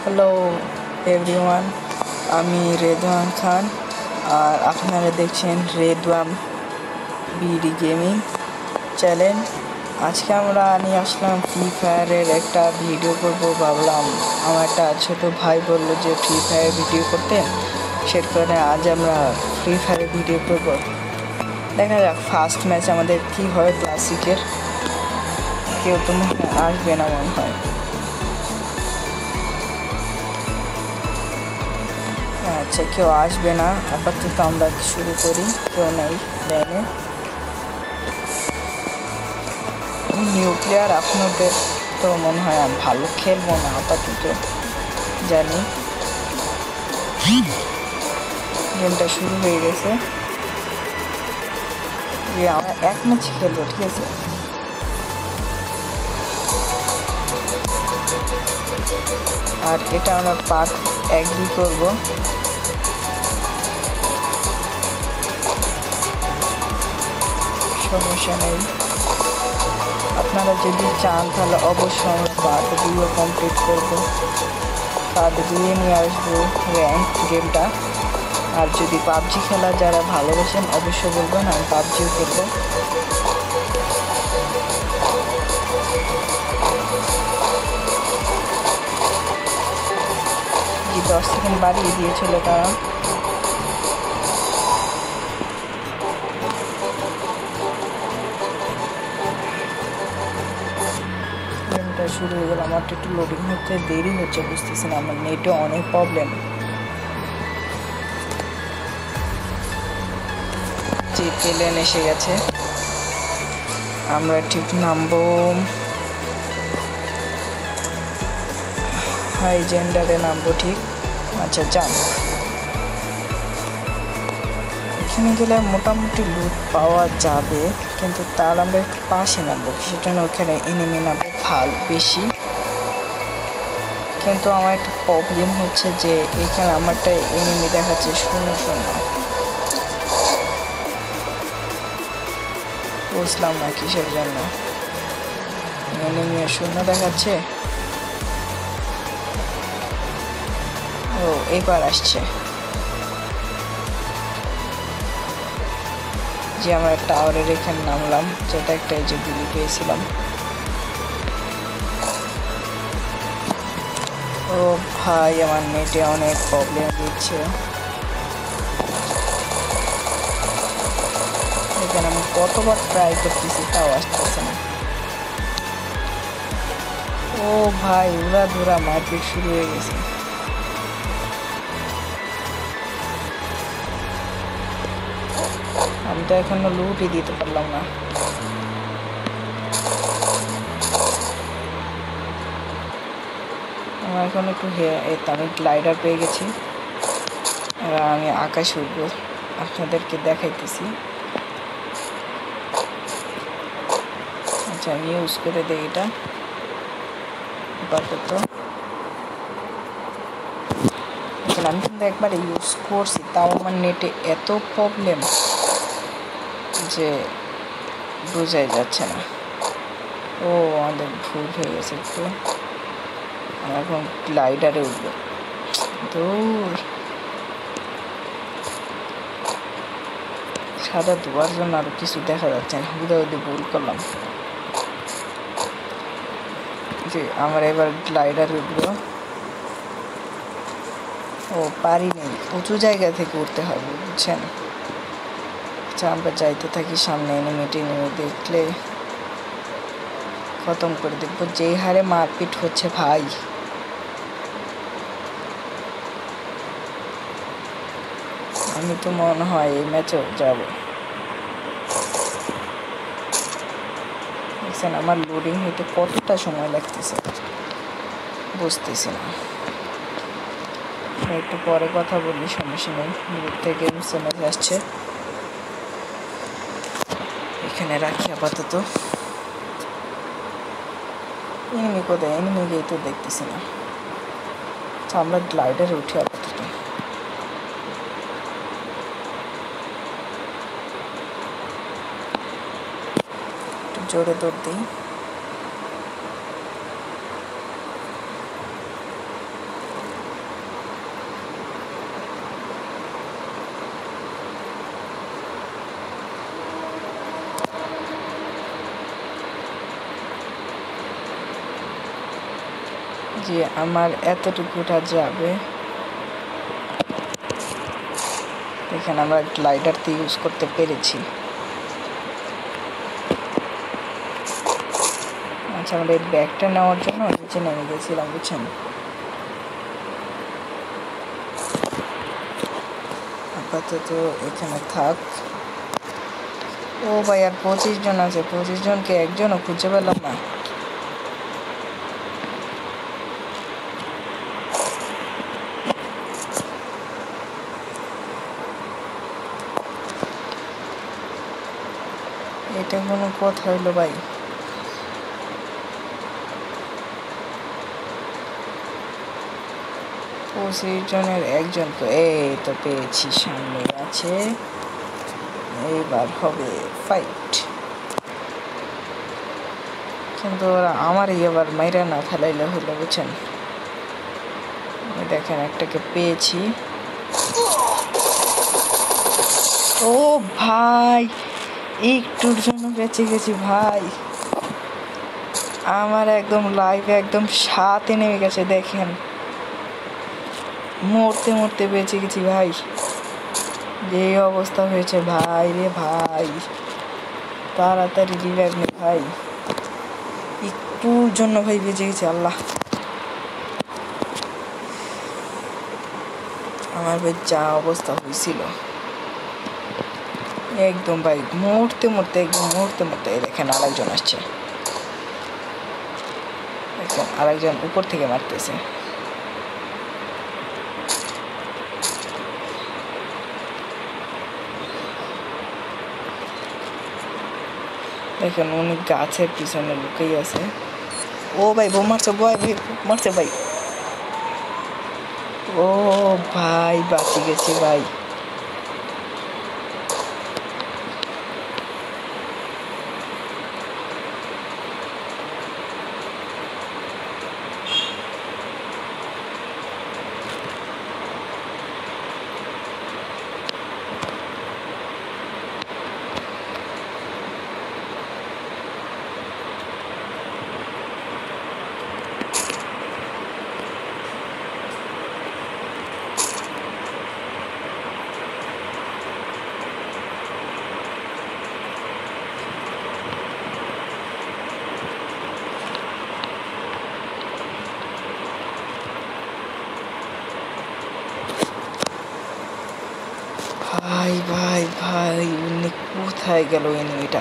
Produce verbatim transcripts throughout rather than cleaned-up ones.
Hello everyone, আমি রেদওয়ান খান আর আপনারা দেখছেন রেদওয়ান বিডি গেমিং চ্যানেল। আজকে আমরা নিয়ে আসলাম ফ্রি ফায়ারের একটা ভিডিও করব। ভাবলাম আমার একটা ছোটো ভাই বললো যে ফ্রি ফায়ার ভিডিও করতে, সে কারণে আজ আমরা ফ্রি ফায়ারের ভিডিও করব। দেখা যাক ফার্স্ট ম্যাচ আমাদের কী হয়। ক্লাসিকের কেউ তো মনে আসবে না মনে হয়। আচ্ছা, কেউ আসবে না আপাতত, আমরা শুরু করি। কেউ নেই লাইনে। নিউ প্লেয়ার আপনাদের তো মনে হয় আমি ভালো খেলবো না আপাতত, জানি। গেমটা শুরু হয়ে গেছে, যে আমরা এক ম্যাচ খেলবো, ঠিক আছে। আর এটা আমরা পার্ট এক দুই করবো। সমস্যা নেই, আপনারা যদি চান তাহলে অবশ্যই আমরা পার্ট দুইও কমপ্লিট করবো। পার্ট দুইয়ে নিয়ে আসবো র্যাঙ্ক গেমটা। আর যদি পাবজি খেলা যারা ভালোবাসেন অবশ্যই বলবেন, আমি পাবজিও খেলবো। যে দশ সেকেন্ড বাড়িয়ে দিয়েছিল তারা। গেমটা শুরু হয়ে গেল। আমার একটু লোডিং হতে দেরি হচ্ছে, বুঝতেছি না, আমার নেটে অনেক প্রবলেম। যে প্লেন এসে গেছে, আমরা ঠিক নামবো হাই জেন্ডারে নামবো, ঠিক। আচ্ছা যান। এখানে গেলে মোটামুটি লুট পাওয়া যাবে, কিন্তু তার আমরা একটু পাশে নামবো, সেজন্য ওখানে এনিমি নামবে ভাল বেশি। কিন্তু আমার একটা প্রবলেম হচ্ছে যে এখানে আমারটা এনিমি দেখাচ্ছে শূন্য শূন্য। বুঝলাম না কিসের জন্য এনিমি শূন্য দেখাচ্ছে। ও এবার আসছে। যে আমরা টাওয়ারের এখানে নামলাম, যেটা একটা এই যে গুলি পেয়েছিলাম। ও ভাই, আমার নেটে অনেক প্রবলেম দিচ্ছে। এখানে আমি কতবার ট্রাই করতেছি তাও আসতেছে না। ও ভাই, উড়া ধুরা মারপিট শুরু হয়ে গেছে। আমি তো এখনো লুটই দিতে পারলাম না। আমার এখন একটু আমি গ্লাইডার পেয়ে গেছি। আমি আকাশ উঠবো, আপনাদেরকে দেখাইতেছি। আচ্ছা, আমি ইউজ করে দিই এটা আপাতত। আমি কিন্তু একবার ইউজ করছি, তাও আমার নেটে এত প্রবলেম যে বোঝাই যাচ্ছে না। ও আমাদের ভুল হয়ে গেছে একটু। আমরা এখন গ্লাইডারে উঠবো। দূর সাদা ধোয়ার জন্য আরো কিছু দেখা যাচ্ছে না, হুদা হুদি ভুল করলাম। যে আমরা এবার গ্লাইডারে উঠবো। ও পারি নেই, উঁচু জায়গা থেকে উঠতে হবে, বুঝছেন। আচ্ছা, আমরা যাইতে থাকি সামনে। এনিমিটি নেমে দেখলে খতম করে দেখবো। যেই হারে মারপিট হচ্ছে ভাই, আমি তো মনে হয় এই ম্যাচেও যাব। দেখছেন আমার লোডিং হইতে কতটা সময় লাগতেছে, বুঝতেছি না। একটু পরে কথা বলি, সমস্যা নেই। গ্রুপ থেকে মেসেজ আসছে, এখানে রাখি আপাতত। এনিমি কোথায়? এনিমিকেই তো দেখতেছি না। আচ্ছা, আমরা গ্লাইডারে উঠি আপাতত। একটু জোরে দৌড় দিই। যে আমার এতটুকুটা যাবে। এখানে আমরা গ্লাইডারতে ইউজ করতে পেরেছি। আচ্ছা, আমরা এই ব্যাগটা নেওয়ার জন্য নিচে নেমে গেছিলাম, বুঝছেন। আপাতত এখানে থাক। ও ভাই, আর পঁচিশ জন আছে, পঁচিশ জনকে একজনও খুঁজে পেলাম না। এটা কোনো কথা হইলো ভাই? পঁচিশ জনের একজন তো এই তো পেয়েছি, সামনে আছে। এইবার হবে ফাইট, কিন্তু ওরা আমারই এবার মাইরা না ফেলাইলে হইলো, বুঝছেন। দেখেন একটাকে পেয়েছি। ও ভাই, একটুর জন্য বেঁচে গেছি ভাই। আমার একদম লাইফে একদম সাথে নেমে গেছে, দেখেন মরতে মরতে বেঁচে গেছি ভাই। যে অবস্থা হয়েছে ভাই রে ভাই, তাড়াতাড়ি রিভাইভ নে ভাই। একটুর জন্য ভাই বেঁচে গেছি। আল্লাহ, আমার ভাই যা অবস্থা হয়েছিল একদম ভাই, মরতে মরতে একদম মরতে মরতে। দেখেন আরেকজন আসছে, দেখেন আরেকজন উপর থেকে মারতেছে। দেখেন উনি গাছের পিছনে লুকিয়ে আছে। ও ভাই, বউ মারছে ভাই, মারছে ভাই। ও ভাই, বাঁচি গেছি ভাই। ভাই ভাই ভাই, উনি কোথায় গেল এনিমিটা?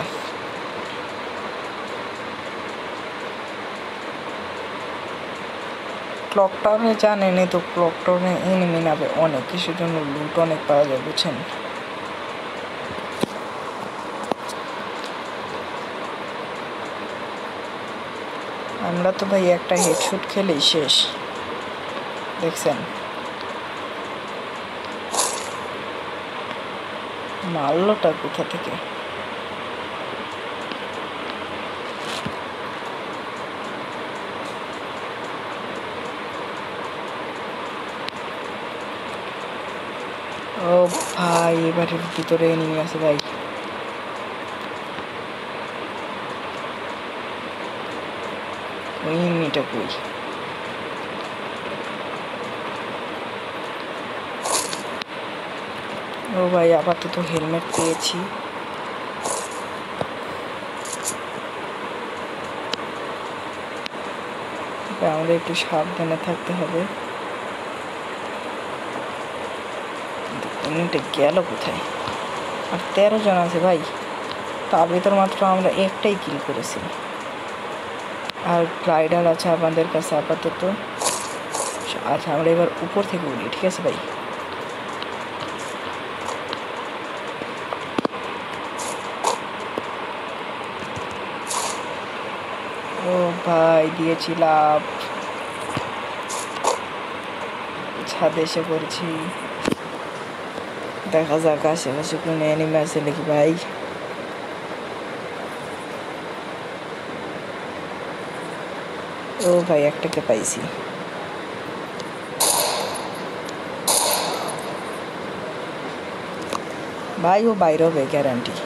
ক্লক টাউনে জানেনি তো, ক্লক টাউনে এনিমি নাবে অনেক কিছুর জন্য লুট অনেক পাওয়া যায়, বুঝছেন। আমরা তো ভাই একটা হেডশুট খেলেই শেষ, দেখছেন। মারলোটা কোথা থেকে? ও ভাই, এবারের ভিতরে এনিমি আছে ভাই। ওই এনিমিটা কই? ও ভাই, আপাতত হেলমেট পেয়েছি। আমাদের একটু সাবধানে থাকতে হবে। এমনিটা গেল কোথায়? আর তেরো জন আছে ভাই, তার ভিতর মাত্র আমরা একটাই কিল করেছি। আর গ্লাইডার আছে আমাদের কাছে আপাতত। আচ্ছা, আমরা এবার উপর থেকে উঠি, ঠিক আছে ভাই। ও ভাই, দিয়েছিলাম, ছাদে এসে পড়েছি। দেখা যাক আশেপাশে কোনো এনিমি আছে নাকি ভাই। ও ভাই, একটাকে পাইছি। ভাই ও বাইরে হবে গ্যারান্টি।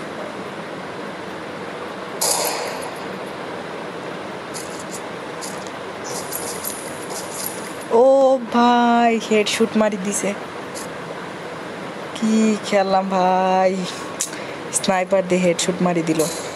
ভাই হেডশুট মারি দিছে কি খেললাম ভাই স্নাইপার দিয়ে হেডশুট মারি দিল